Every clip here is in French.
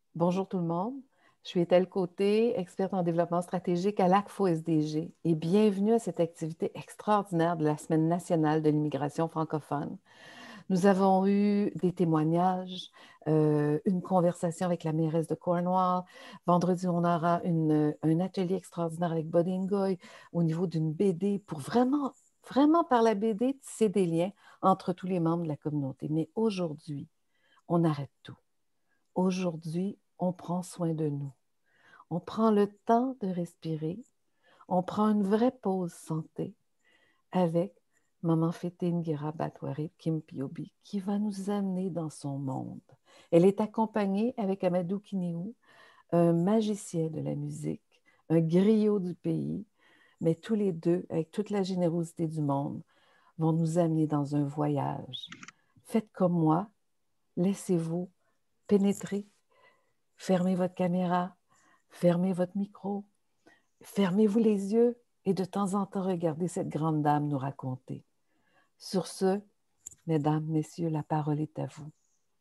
Bonjour tout le monde. Je suis Ethel Côté, experte en développement stratégique à l'ACFO SDG et bienvenue à cette activité extraordinaire de la Semaine nationale de l'immigration francophone. Nous avons eu des témoignages, une conversation avec la mairesse de Cornwall. Vendredi, on aura un atelier extraordinaire avec Buddy Ngoy au niveau d'une BD pour vraiment par la BD, tisser des liens entre tous les membres de la communauté. Mais aujourd'hui, on arrête tout. Aujourd'hui, on prend soin de nous. On prend le temps de respirer. On prend une vraie pause santé avec Maman Fété Ngira Batwari Kimpiobi qui va nous amener dans son monde. Elle est accompagnée avec Amadou Kiniou, un magicien de la musique, un griot du pays, mais tous les deux, avec toute la générosité du monde, vont nous amener dans un voyage. Faites comme moi, laissez-vous pénétrer. Fermez votre caméra, fermez votre micro, fermez-vous les yeux et de temps en temps, regardez cette grande dame nous raconter. Sur ce, mesdames, messieurs, la parole est à vous.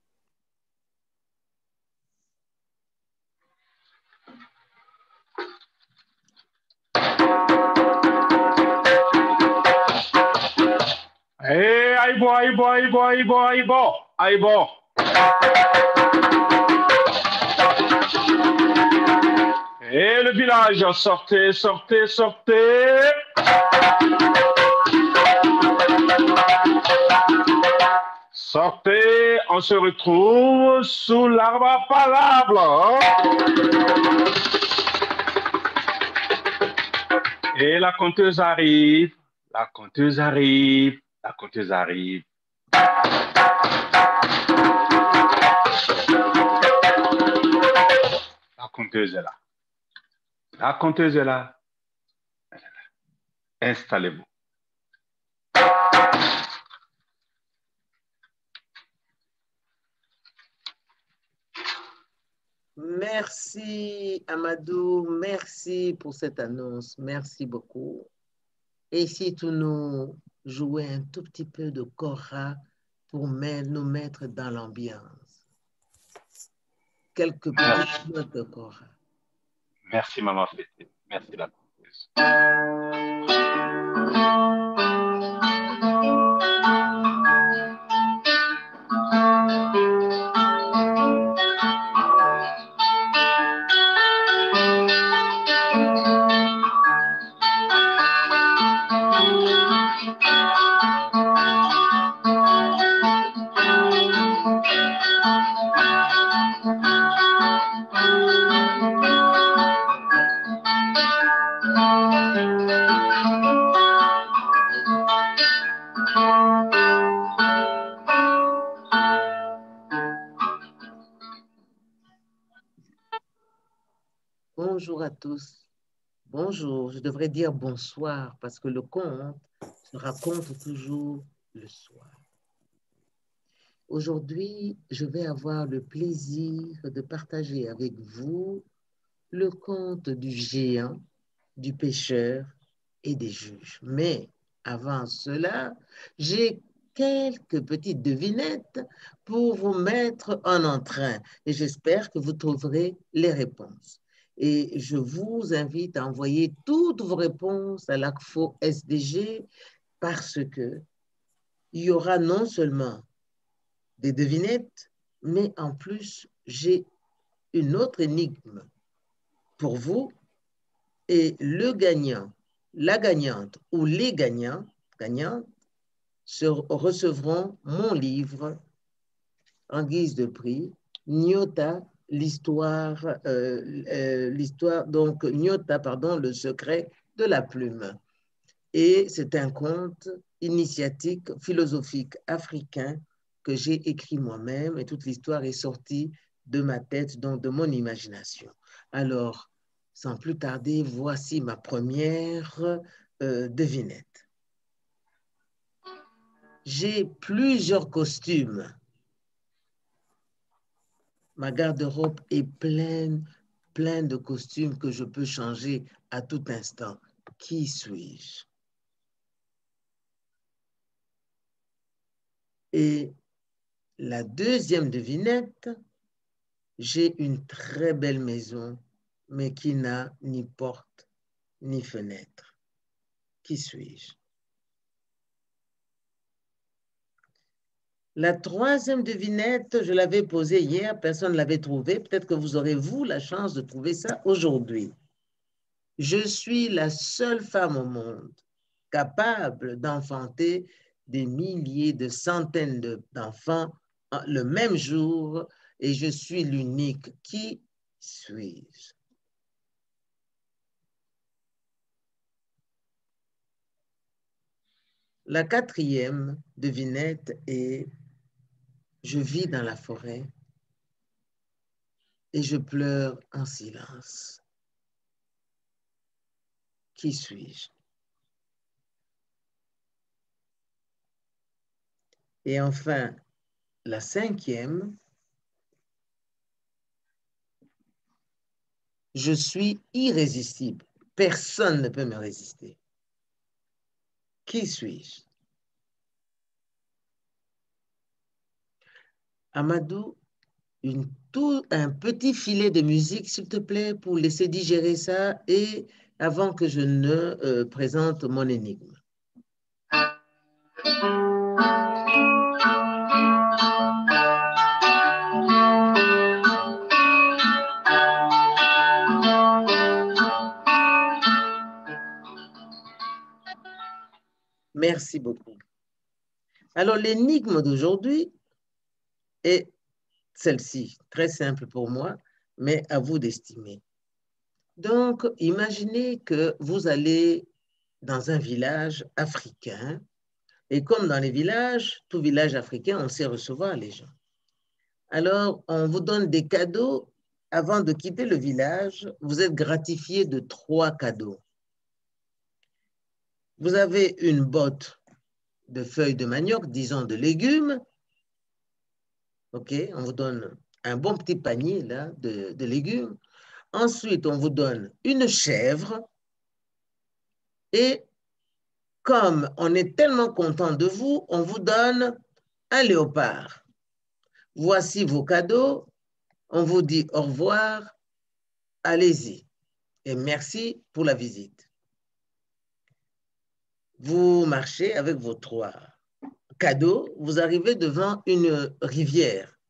Hey, Aïbo, Aïbo, Aïbo, Aïbo, Aïbo, Aïbo. Et le village, sortez, sortez, sortez. Sortez, on se retrouve sous l'arbre à palabre. Et la conteuse arrive, la conteuse arrive, la conteuse arrive. La conteuse est là. La conteuse est là. Installez-vous. Merci Amadou, merci pour cette annonce, merci beaucoup. Et si tu nous jouais un tout petit peu de kora pour nous mettre dans l'ambiance. Quelques petites notes de kora. Merci Maman Fété, merci la conteuse. Bonjour à tous. Bonjour, je devrais dire bonsoir parce que le conte se raconte toujours le soir. Aujourd'hui, je vais avoir le plaisir de partager avec vous le conte du géant, du pêcheur et des juges. Mais avant cela, j'ai quelques petites devinettes pour vous mettre en entrain et j'espère que vous trouverez les réponses. Et je vous invite à envoyer toutes vos réponses à l'ACFO SDG parce que il y aura non seulement des devinettes, mais en plus, j'ai une autre énigme pour vous et le gagnant, la gagnante ou les gagnantes recevront mon livre en guise de prix, Nyota, donc Nyota, pardon, le secret de la plume. Et c'est un conte initiatique, philosophique africain que j'ai écrit moi-même et toute l'histoire est sortie de ma tête, donc de mon imagination. Alors, sans plus tarder, voici ma première devinette. J'ai plusieurs costumes. Ma garde-robe est pleine de costumes que je peux changer à tout instant. Qui suis-je? Et la deuxième devinette, J'ai une très belle maison, mais qui n'a ni porte ni fenêtre. Qui suis-je? La troisième devinette, je l'avais posée hier, personne ne l'avait trouvée. Peut-être que vous aurez, vous, la chance de trouver ça aujourd'hui. Je suis la seule femme au monde capable d'enfanter des milliers, de centaines d'enfants le même jour et je suis l'unique. Qui suis-je? La quatrième devinette est je vis dans la forêt et je pleure en silence. Qui suis-je? Et enfin, la cinquième, je suis irrésistible. Personne ne peut me résister. Qui suis-je? Amadou, un petit filet de musique, s'il te plaît, pour laisser digérer ça et avant que je ne présente mon énigme. Merci beaucoup. Alors, l'énigme d'aujourd'hui est celle-ci, très simple pour moi, mais à vous d'estimer. Donc, imaginez que vous allez dans un village africain, et comme dans les villages, tout village africain, on sait recevoir les gens. Alors, on vous donne des cadeaux. Avant de quitter le village, vous êtes gratifié de 3 cadeaux. Vous avez une botte de feuilles de manioc, disons de légumes. OK, on vous donne un bon petit panier là, de légumes. Ensuite, on vous donne une chèvre. Et comme on est tellement content de vous, on vous donne un léopard. Voici vos cadeaux. On vous dit au revoir. Allez-y. Et merci pour la visite. Vous marchez avec vos 3 cadeaux. Vous arrivez devant une rivière.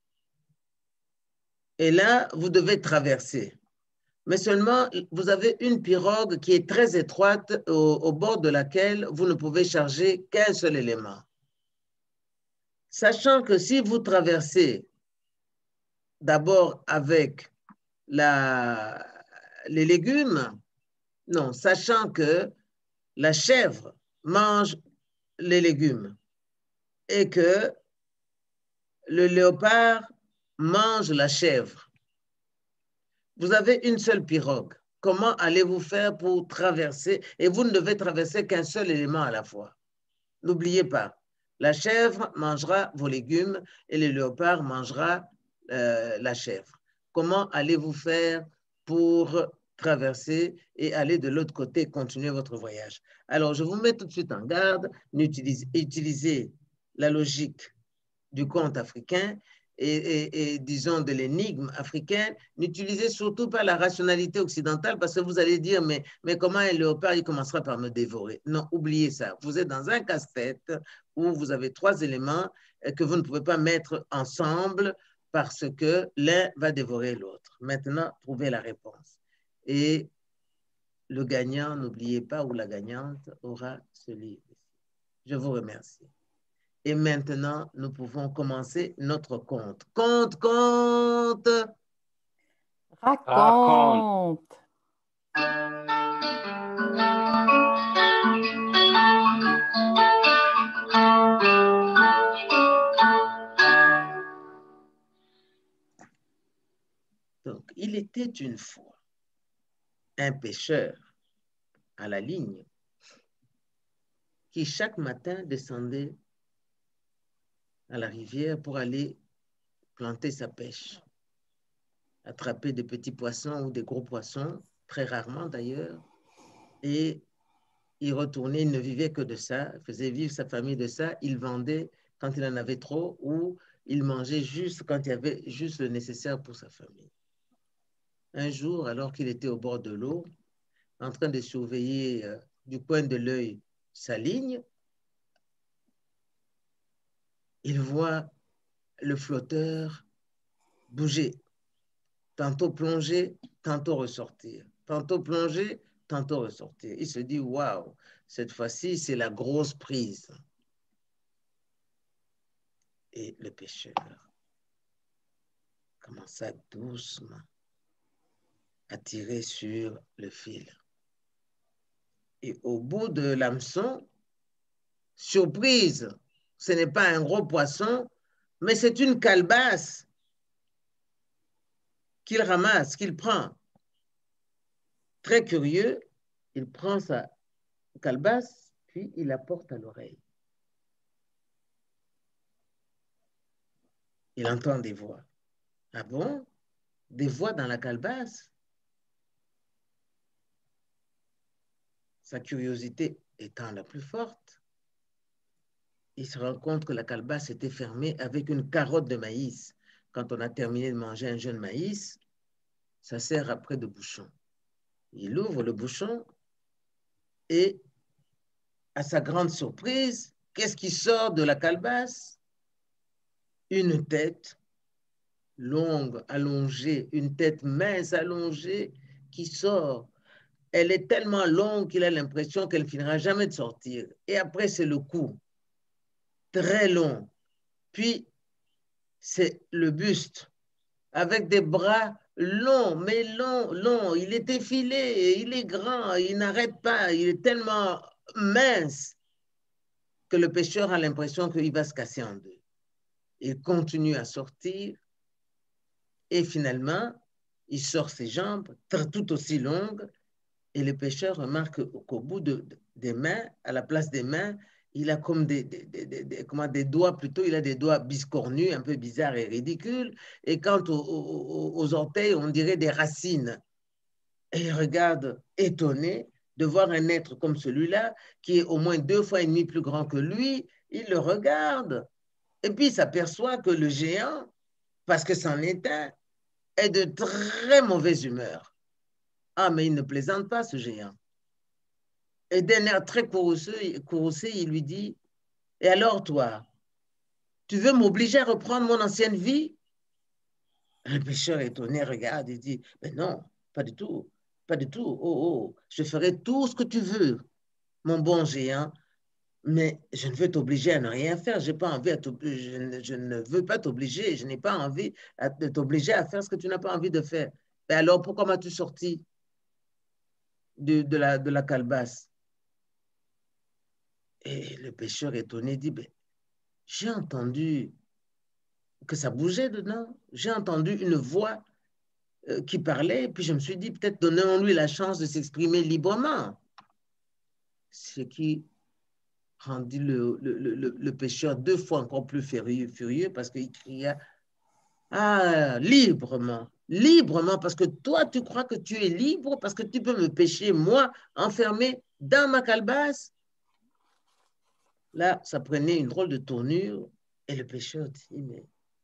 Et là, vous devez traverser. Mais seulement, vous avez une pirogue qui est très étroite au bord de laquelle vous ne pouvez charger qu'un seul élément. Sachant que si vous traversez d'abord avec les légumes, non, sachant que la chèvre mange les légumes et que le léopard mange la chèvre. Vous avez une seule pirogue. Comment allez-vous faire pour traverser? Et vous ne devez traverser qu'un seul élément à la fois. N'oubliez pas, la chèvre mangera vos légumes et le léopard mangera la chèvre. Comment allez-vous faire pour traverser et aller de l'autre côté et continuer votre voyage? Alors, je vous mets tout de suite en garde, utilisez la logique du conte africain et disons de l'énigme africaine, n'utilisez surtout pas la rationalité occidentale parce que vous allez dire, mais comment un léopard, il commencera par me dévorer? Non, oubliez ça. Vous êtes dans un casse-tête où vous avez 3 éléments que vous ne pouvez pas mettre ensemble parce que l'un va dévorer l'autre. Maintenant, trouvez la réponse. Et le gagnant, n'oubliez pas, ou la gagnante aura ce livre. Je vous remercie. Et maintenant, nous pouvons commencer notre conte. Conte. Raconte. Donc, il était une fois un pêcheur à la ligne qui chaque matin descendait à la rivière pour aller planter sa pêche, attraper des petits poissons ou des gros poissons, très rarement d'ailleurs, et il retournait, il ne vivait que de ça, faisait vivre sa famille de ça, il vendait quand il en avait trop ou il mangeait juste quand il y avait juste le nécessaire pour sa famille. Un jour, alors qu'il était au bord de l'eau, en train de surveiller du coin de l'œil sa ligne, il voit le flotteur bouger, tantôt plonger, tantôt ressortir, tantôt plonger, tantôt ressortir. Il se dit, waouh, cette fois-ci, c'est la grosse prise. Et le pêcheur commença doucement à tirer sur le fil. Et au bout de l'hameçon, surprise, ce n'est pas un gros poisson, mais c'est une calebasse qu'il ramasse, qu'il prend. Très curieux, il prend sa calebasse, puis il la porte à l'oreille. Il entend des voix. Ah bon? Des voix dans la calebasse? Sa curiosité étant la plus forte, il se rend compte que la calebasse était fermée avec une carotte de maïs. Quand on a terminé de manger un jeune maïs, ça sert après de bouchon. Il ouvre le bouchon et, à sa grande surprise, qu'est-ce qui sort de la calebasse? Une tête longue, allongée, une tête mince, allongée, qui sort. Elle est tellement longue qu'il a l'impression qu'elle ne finira jamais de sortir. Et après, c'est le cou, très long. Puis, c'est le buste, avec des bras longs, mais longs, longs. Il est effilé, il est grand, il n'arrête pas, il est tellement mince que le pêcheur a l'impression qu'il va se casser en deux. Il continue à sortir et finalement, il sort ses jambes tout aussi longues et le pêcheur remarque qu'au bout des mains, à la place des mains, il a comme des doigts plutôt, il a des doigts biscornus, un peu bizarres et ridicules. Et quant aux orteils, on dirait des racines. Et il regarde étonné de voir un être comme celui-là, qui est au moins 2 fois et demi plus grand que lui. Il le regarde. Et puis il s'aperçoit que le géant, parce que c'en est un, est de très mauvaise humeur. Ah, mais il ne plaisante pas, ce géant. Et d'un air très courroucé, il lui dit, « Et alors, toi, tu veux m'obliger à reprendre mon ancienne vie? » Le pêcheur étonné regarde et dit, « Mais non, pas du tout, pas du tout. Oh, oh, je ferai tout ce que tu veux, mon bon géant, mais je ne veux t'obliger à ne rien faire. J'ai pas envie je ne veux pas t'obliger, je n'ai pas envie de t'obliger à faire ce que tu n'as pas envie de faire. Mais alors, pourquoi m'as-tu sorti de la calebasse? » Et le pêcheur étonné dit, ben, j'ai entendu que ça bougeait dedans. J'ai entendu une voix qui parlait, et puis je me suis dit, peut-être donnons-lui la chance de s'exprimer librement. Ce qui rendit le pêcheur 2 fois encore plus furieux parce qu'il cria, ah, librement, librement, parce que toi, tu crois que tu es libre, parce que tu peux me pêcher, moi, enfermé dans ma calebasse. Là, ça prenait une drôle de tournure, et le pêcheur dit, mais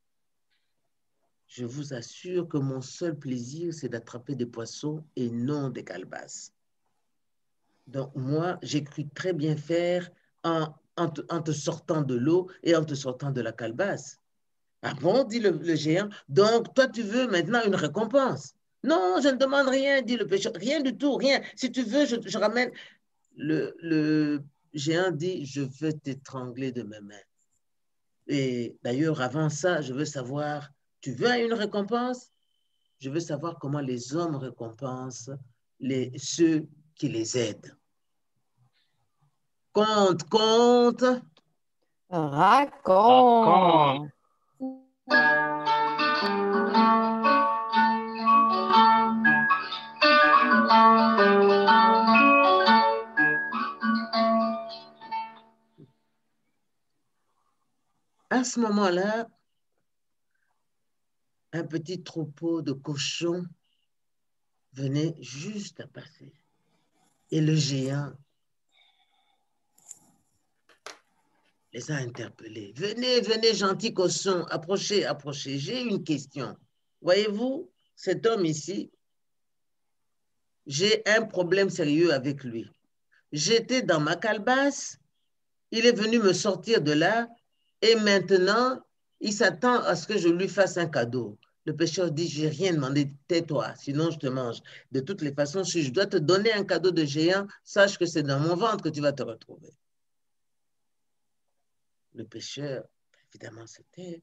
je vous assure que mon seul plaisir, c'est d'attraper des poissons et non des calebasses. Donc, moi, j'ai cru très bien faire en te sortant de l'eau et en te sortant de la calebasse. Ah bon, dit le géant. Donc, toi, tu veux maintenant une récompense? Non, je ne demande rien, dit le pêcheur. Rien du tout, rien. Si tu veux, je ramène. Le géant dit, je veux t'étrangler de mes mains. Et d'ailleurs, avant ça, je veux savoir, tu veux une récompense? Je veux savoir comment les hommes récompensent ceux qui les aident. Compte, compte. Raconte. À ce moment-là, un petit troupeau de cochons venait juste à passer. Et le géant les a interpellés. Venez, venez, gentil cochon, approchez, approchez. J'ai une question. Voyez-vous, cet homme ici, j'ai un problème sérieux avec lui. J'étais dans ma calebasse, il est venu me sortir de là et maintenant, il s'attend à ce que je lui fasse un cadeau. Le pêcheur dit, j'ai rien demandé, tais-toi, sinon je te mange. De toutes les façons, si je dois te donner un cadeau de géant, sache que c'est dans mon ventre que tu vas te retrouver. Le pêcheur, évidemment, se tait.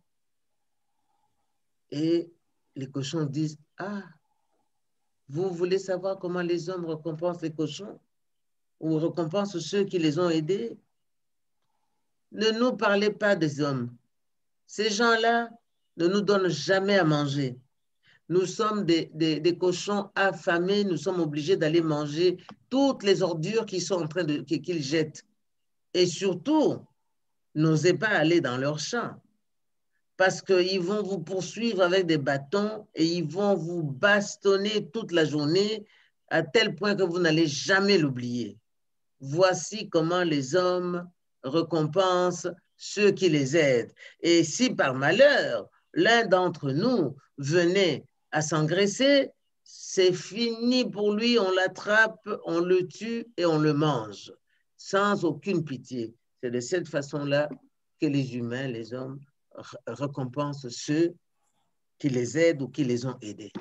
Et les cochons disent, ah, vous voulez savoir comment les hommes récompensent les cochons ou récompensent ceux qui les ont aidés? Ne nous parlez pas des hommes. Ces gens-là ne nous donnent jamais à manger. Nous sommes des cochons affamés, nous sommes obligés d'aller manger toutes les ordures qu'ils sont en train de, qu'ils jettent. Et surtout, n'osez pas aller dans leurs champs parce qu'ils vont vous poursuivre avec des bâtons et ils vont vous bastonner toute la journée à tel point que vous n'allez jamais l'oublier. Voici comment les hommes récompensent ceux qui les aident. Et si par malheur, l'un d'entre nous venait à s'engraisser, c'est fini pour lui, on l'attrape, on le tue et on le mange, sans aucune pitié. C'est de cette façon-là que les humains, les hommes, récompensent ceux qui les aident ou qui les ont aidés.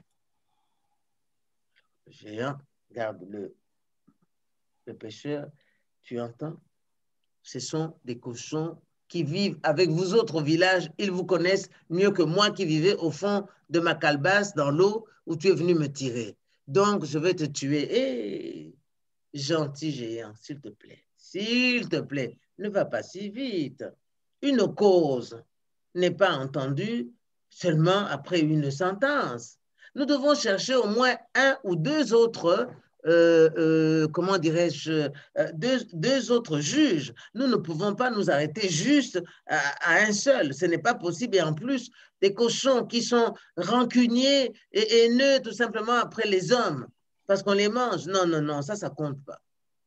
Le géant garde le pêcheur, tu entends? Ce sont des cochons qui vivent avec vous autres au village. Ils vous connaissent mieux que moi qui vivais au fond de ma calebasse dans l'eau où tu es venu me tirer. Donc, je vais te tuer. Hé, gentil géant, s'il te plaît, ne va pas si vite. Une cause n'est pas entendue seulement après une sentence. Nous devons chercher au moins un ou deux autres comment dirais-je, deux autres juges. Nous ne pouvons pas nous arrêter juste à un seul. Ce n'est pas possible. Et en plus, des cochons qui sont rancuniers et haineux tout simplement après les hommes parce qu'on les mange. Non, non, non, ça compte pas.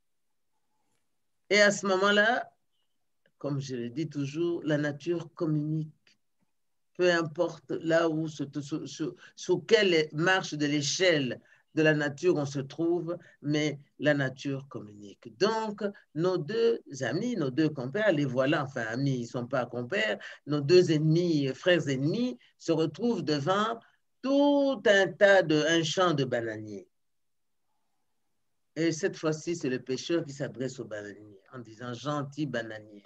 Et à ce moment-là, comme je le dis toujours, la nature communique. Peu importe là où, sous quelle marche de l'échelle de la nature on se trouve, mais la nature communique. Donc, nos deux amis, nos deux compères, les voilà, enfin amis, ils ne sont pas compères, nos deux ennemis, frères ennemis, se retrouvent devant tout un champ de bananiers. Et cette fois-ci, c'est le pêcheur qui s'adresse au bananier en disant, gentil bananier,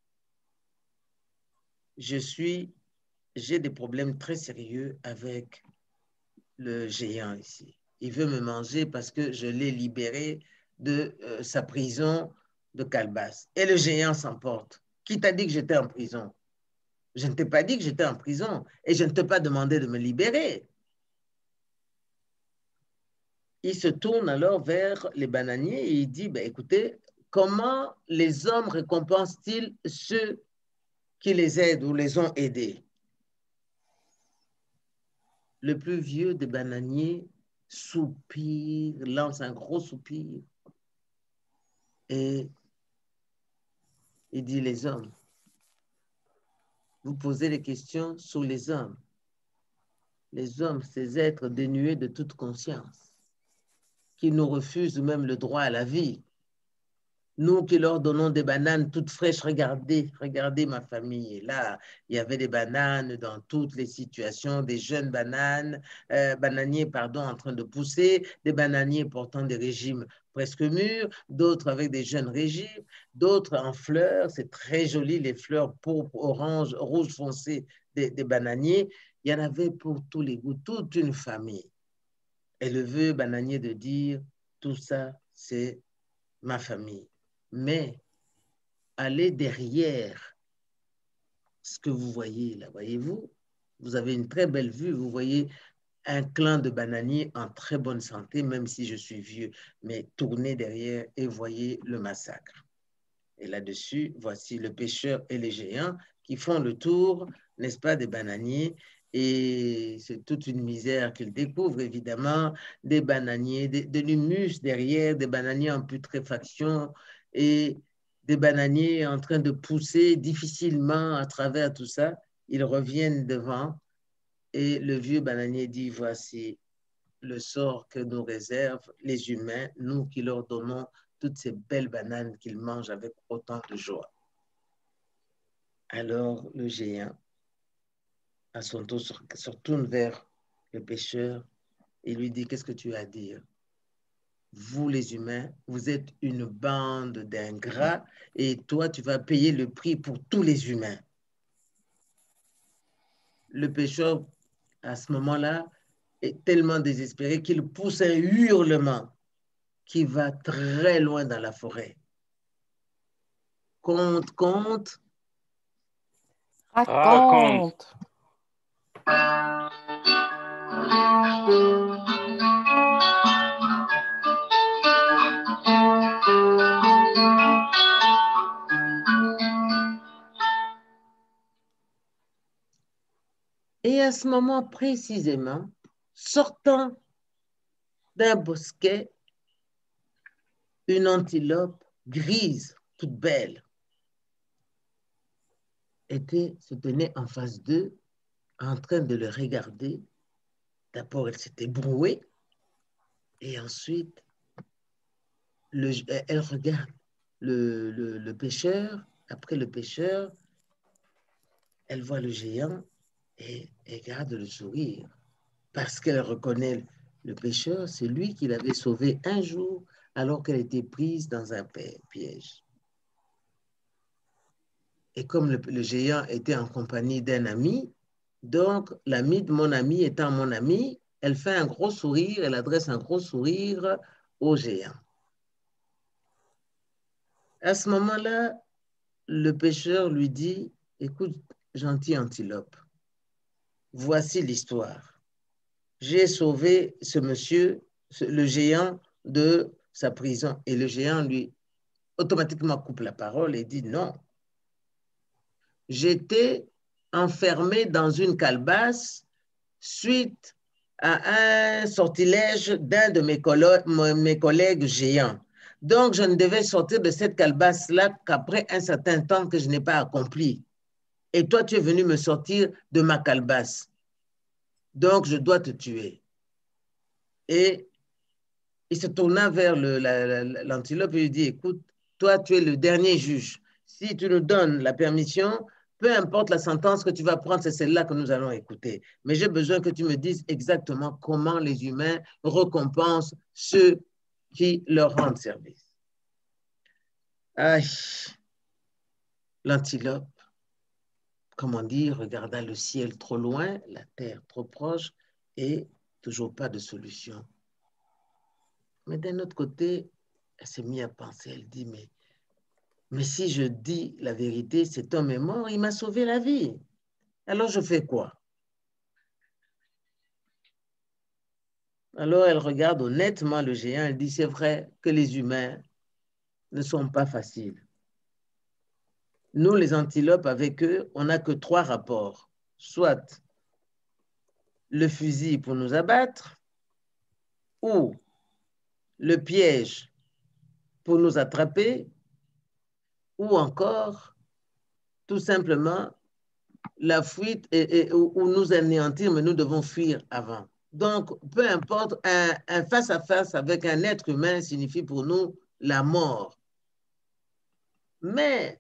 j'ai des problèmes très sérieux avec le géant ici. Il veut me manger parce que je l'ai libéré de sa prison de calebasse. Et le géant s'emporte. Qui t'a dit que j'étais en prison? Je ne t'ai pas dit que j'étais en prison et je ne t'ai pas demandé de me libérer. Il se tourne alors vers les bananiers et il dit, ben, écoutez, comment les hommes récompensent-ils ceux qui les aident ou les ont aidés? Le plus vieux des bananiers soupire, lance un gros soupir et il dit, les hommes, vous posez les questions sur les hommes. Les hommes, ces êtres dénués de toute conscience, qui nous refusent même le droit à la vie. Nous qui leur donnons des bananes toutes fraîches, regardez ma famille. Et là, il y avait des bananes dans toutes les situations, des jeunes bananiers, en train de pousser, des bananiers portant des régimes presque mûrs, d'autres avec des jeunes régimes, d'autres en fleurs. C'est très joli, les fleurs pourpre, orange, rouge foncé des bananiers. Il y en avait pour tous les goûts, toute une famille. Et le vieux bananier de dire, tout ça, c'est ma famille. Mais allez derrière ce que vous voyez là, voyez-vous? Vous avez une très belle vue, vous voyez un clan de bananiers en très bonne santé, même si je suis vieux, mais tournez derrière et voyez le massacre. Et là-dessus, voici le pêcheur et les géants qui font le tour, n'est-ce pas, des bananiers. Et c'est toute une misère qu'ils découvrent, évidemment, des bananiers, de l'humus derrière, des bananiers en putréfaction. Et des bananiers en train de pousser difficilement à travers tout ça. Ils reviennent devant et le vieux bananier dit, voici le sort que nous réservent les humains, nous qui leur donnons toutes ces belles bananes qu'ils mangent avec autant de joie. Alors le géant, à son tour, se retourne vers le pêcheur et lui dit, qu'est-ce que tu as à dire? Vous les humains, vous êtes une bande d'ingrats et toi, tu vas payer le prix pour tous les humains. Le pêcheur, à ce moment-là, est tellement désespéré qu'il pousse un hurlement qui va très loin dans la forêt. Conte, conte. Raconte. Et à ce moment précisément, sortant d'un bosquet, une antilope grise, toute belle, se tenait en face d'eux, en train de le regarder. D'abord, elle s'était brouée, et ensuite, elle regarde le pêcheur. Après le pêcheur, elle voit le géant et elle garde le sourire parce qu'elle reconnaît le pêcheur, c'est lui qui l'avait sauvée un jour alors qu'elle était prise dans un piège. Et comme le géant était en compagnie d'un ami, donc l'ami de mon ami étant mon ami, elle fait un gros sourire, elle adresse un gros sourire au géant. À ce moment-là, le pêcheur lui dit, écoute, gentil antilope, voici l'histoire. J'ai sauvé ce monsieur, le géant, de sa prison. Et le géant lui automatiquement coupe la parole et dit non. J'étais enfermé dans une calebasse suite à un sortilège d'un de mes collègues géants. Donc, je ne devais sortir de cette calebasse-là qu'après un certain temps que je n'ai pas accompli. Et toi, tu es venu me sortir de ma calebasse. Donc, je dois te tuer. Et il se tourna vers l'antilope et lui dit, écoute, toi, tu es le dernier juge. Si tu nous donnes la permission, peu importe la sentence que tu vas prendre, c'est celle-là que nous allons écouter. Mais j'ai besoin que tu me dises exactement comment les humains récompensent ceux qui leur rendent service. Aïe, l'antilope, comment dire, regarda le ciel trop loin, la terre trop proche et toujours pas de solution. Mais d'un autre côté, elle s'est mise à penser, elle dit, mais si je dis la vérité, cet homme est mort, il m'a sauvé la vie. Alors je fais quoi? Alors elle regarde honnêtement le géant, elle dit, c'est vrai que les humains ne sont pas faciles. Nous, les antilopes, avec eux, on n'a que 3 rapports. Soit le fusil pour nous abattre, ou le piège pour nous attraper, ou encore, tout simplement, la fuite ou nous anéantir, mais nous devons fuir avant. Donc, peu importe, un face-à-face avec un être humain signifie pour nous la mort. Mais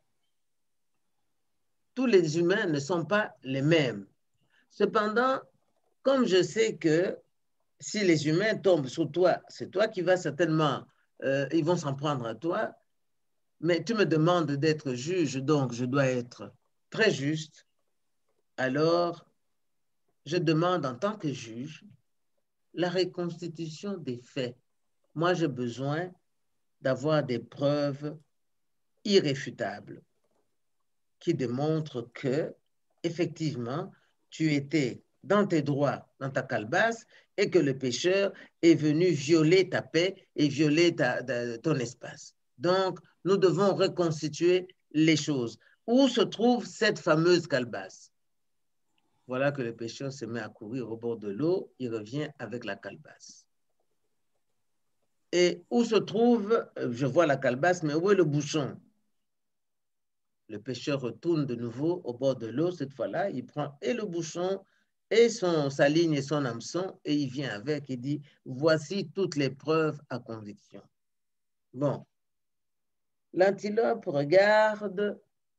tous les humains ne sont pas les mêmes. Cependant, comme je sais que si les humains tombent sur toi, c'est toi qui vas certainement, ils vont s'en prendre à toi, mais tu me demandes d'être juge, donc je dois être très juste. Alors, je demande en tant que juge la reconstitution des faits. Moi, j'ai besoin d'avoir des preuves irréfutables qui démontrent que, effectivement, tu étais dans tes droits, dans ta calebasse, et que le pécheur est venu violer ta paix et violer ton espace. Donc, nous devons reconstituer les choses. Où se trouve cette fameuse calebasse? Voilà que le pêcheur se met à courir au bord de l'eau, il revient avec la calebasse. Et où se trouve, je vois la calebasse, mais où est le bouchon? Le pêcheur retourne de nouveau au bord de l'eau. Cette fois-là, il prend et le bouchon, et sa ligne et son hameçon, et il vient avec et dit, voici toutes les preuves à conviction. Bon, l'antilope regarde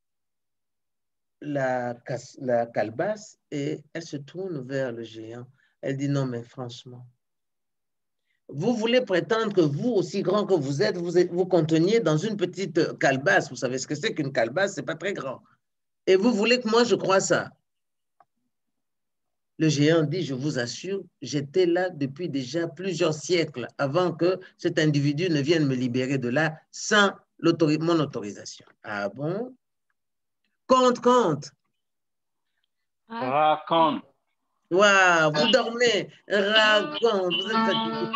la calebasse et elle se tourne vers le géant. Elle dit, non, mais franchement, vous voulez prétendre que vous, aussi grand que vous êtes, vous conteniez dans une petite calebasse. Vous savez ce que c'est qu'une calebasse, c'est pas très grand. Et vous voulez que moi, je croie ça? Le géant dit, je vous assure, j'étais là depuis déjà plusieurs siècles avant que cet individu ne vienne me libérer de là sans mon autorisation. Ah bon? Compte. Raconte. Waouh, vous dormez, raconte, vous êtes fatigué.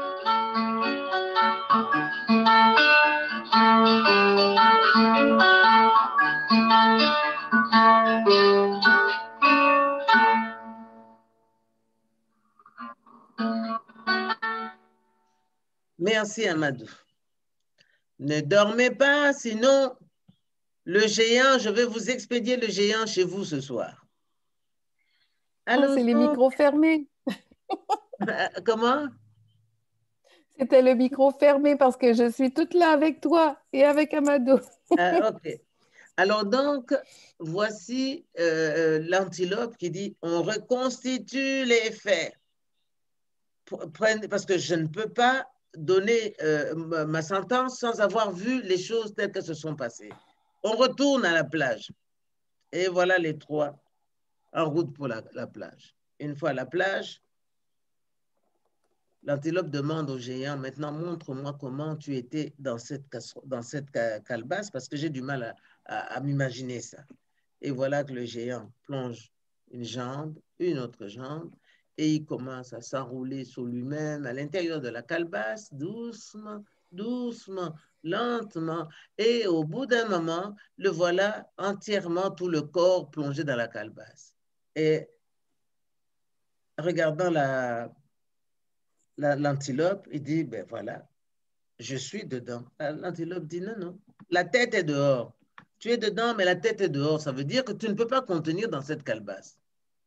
Merci, Amadou. Ne dormez pas, sinon le géant, je vais vous expédier le géant chez vous ce soir. Ah, c'est les micros fermés. Comment? C'était le micro fermé parce que je suis toute là avec toi et avec Amadou. OK. Alors donc, voici l'antilope qui dit, on reconstitue les faits. Parce que je ne peux pas donner ma sentence sans avoir vu les choses telles qu'elles se sont passées. On retourne à la plage. Et voilà les trois en route pour la plage. Une fois à la plage, l'antilope demande au géant, maintenant montre-moi comment tu étais dans cette calebasse parce que j'ai du mal à m'imaginer ça. Et voilà que le géant plonge une jambe, une autre jambe, et il commence à s'enrouler sur lui-même à l'intérieur de la calebasse, doucement, doucement, lentement. Et au bout d'un moment, le voilà entièrement tout le corps plongé dans la calebasse. Et regardant l'antilope, il dit, ben voilà, je suis dedans. L'antilope dit, non, non, la tête est dehors. Tu es dedans, mais la tête est dehors. Ça veut dire que tu ne peux pas contenir dans cette calebasse.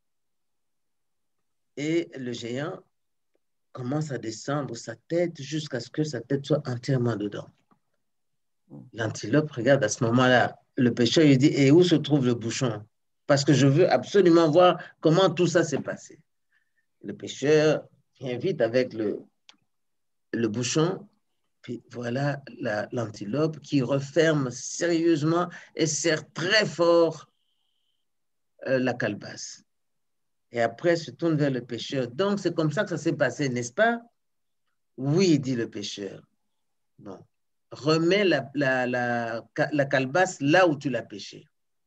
Et le géant commence à descendre sa tête jusqu'à ce que sa tête soit entièrement dedans. L'antilope regarde à ce moment-là. Le pêcheur lui dit, et où se trouve le bouchon? Parce que je veux absolument voir comment tout ça s'est passé. Le pêcheur vient vite avec le bouchon. Puis voilà l'antilope qui referme sérieusement et serre très fort la calebasse. Et après, se tourne vers le pêcheur. Donc, c'est comme ça que ça s'est passé, n'est-ce pas? Oui, dit le pêcheur. Bon. Remets la calebasse là où tu l'as pêchée.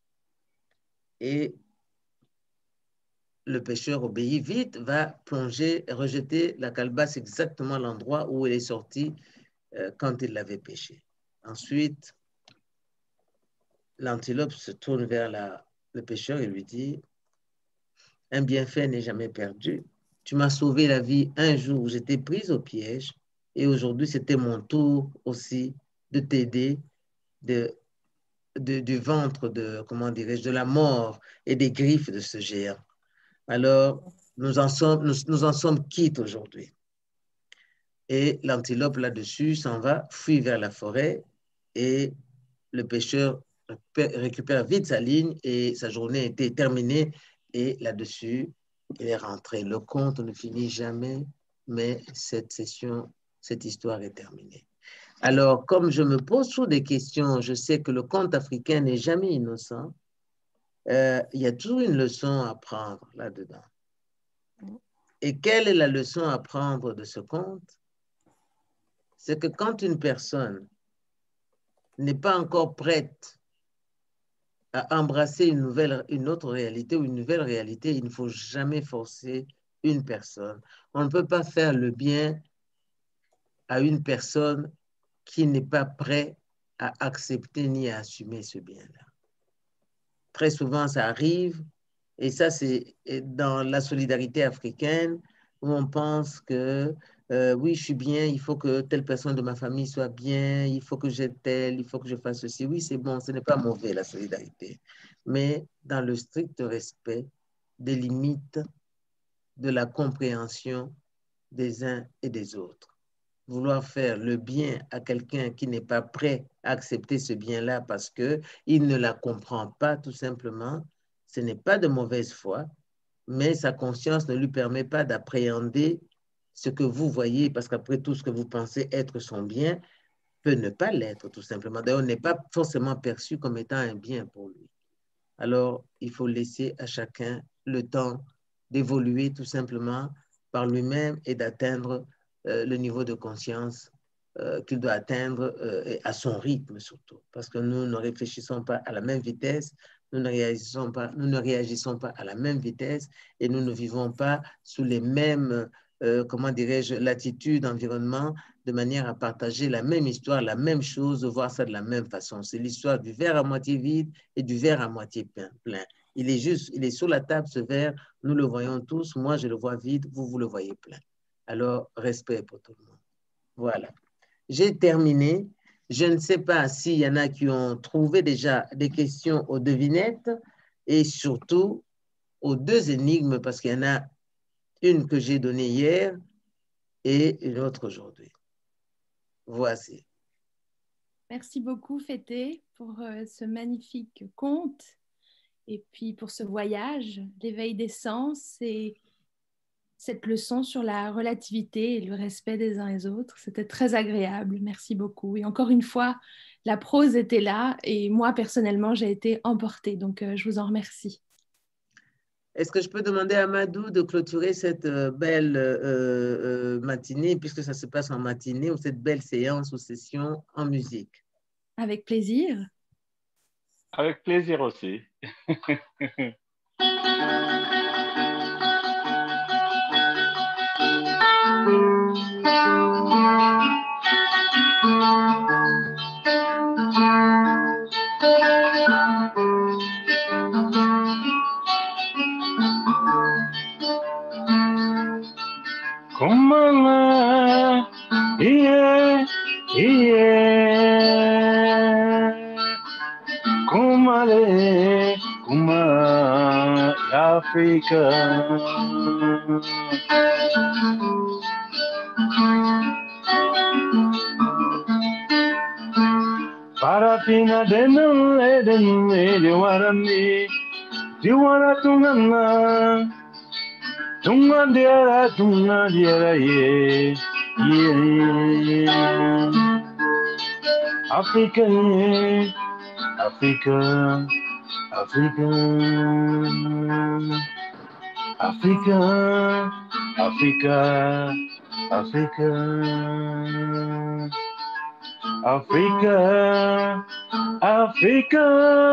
Et le pêcheur obéit vite, va plonger, rejeter la calebasse exactement à l'endroit où elle est sortie quand il l'avait pêchée. Ensuite, l'antilope se tourne vers le pêcheur et lui dit, un bienfait n'est jamais perdu. Tu m'as sauvé la vie un jour où j'étais prise au piège et aujourd'hui, c'était mon tour aussi de t'aider du ventre comment dirais-je, de la mort et des griffes de ce géant. Alors, nous en sommes quittes aujourd'hui. Et l'antilope là-dessus s'en va, fuit vers la forêt et le pêcheur récupère vite sa ligne et sa journée était terminée et là-dessus, il est rentré. Le conte ne finit jamais, mais cette histoire est terminée. Alors, comme je me pose toujours des questions, je sais que le conte africain n'est jamais innocent. Il y a toujours une leçon à prendre là-dedans. Et quelle est la leçon à prendre de ce conte? C'est que quand une personne n'est pas encore prête à embrasser une autre réalité ou une nouvelle réalité, il ne faut jamais forcer une personne. On ne peut pas faire le bien à une personne qui n'est pas prête à accepter ni à assumer ce bien-là. Très souvent, ça arrive, et ça, c'est dans la solidarité africaine, où on pense que oui, je suis bien, il faut que telle personne de ma famille soit bien, il faut que j'aide tel, il faut que je fasse ceci. Oui, c'est bon, ce n'est pas mauvais la solidarité, mais dans le strict respect des limites de la compréhension des uns et des autres. Vouloir faire le bien à quelqu'un qui n'est pas prêt à accepter ce bien-là parce qu'il ne la comprend pas tout simplement, ce n'est pas de mauvaise foi, mais sa conscience ne lui permet pas d'appréhender ce que vous voyez, parce qu'après tout ce que vous pensez être son bien peut ne pas l'être tout simplement. D'ailleurs, n'est pas forcément perçu comme étant un bien pour lui. Alors, il faut laisser à chacun le temps d'évoluer tout simplement par lui-même et d'atteindre le niveau de conscience qu'il doit atteindre à son rythme surtout. Parce que nous ne réfléchissons pas à la même vitesse, nous ne réagissons pas à la même vitesse et nous ne vivons pas sous les mêmes, comment dirais-je, latitudes, environnements, de manière à partager la même histoire, la même chose, voir ça de la même façon. C'est l'histoire du verre à moitié vide et du verre à moitié plein. Il est sur la table, ce verre, nous le voyons tous, moi je le vois vide, vous le voyez plein. Alors, respect pour tout le monde. Voilà. J'ai terminé. Je ne sais pas s'il y en a qui ont trouvé déjà des questions aux devinettes et surtout aux deux énigmes, parce qu'il y en a une que j'ai donnée hier et une autre aujourd'hui. Voici. Merci beaucoup, Fété, pour ce magnifique conte et puis pour ce voyage, l'éveil des sens et cette leçon sur la relativité et le respect des uns et des autres. C'était très agréable. Merci beaucoup. Et encore une fois, la prose était là et moi, personnellement, j'ai été emportée. Donc, je vous en remercie. Est-ce que je peux demander à Madou de clôturer cette belle matinée, puisque ça se passe en matinée, ou cette belle séance ou session en musique? Avec plaisir. Avec plaisir aussi. Kumala, yeah, yeah. Kumale, Kuma, Africa. Parapina denu de warami, diwara tungana, tunga diara ye, yeah. Africa, Africa, Africa, Africa, Africa, Africa, Africa, Africa,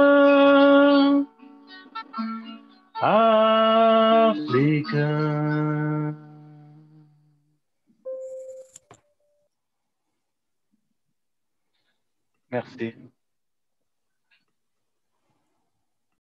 Africa. Merci.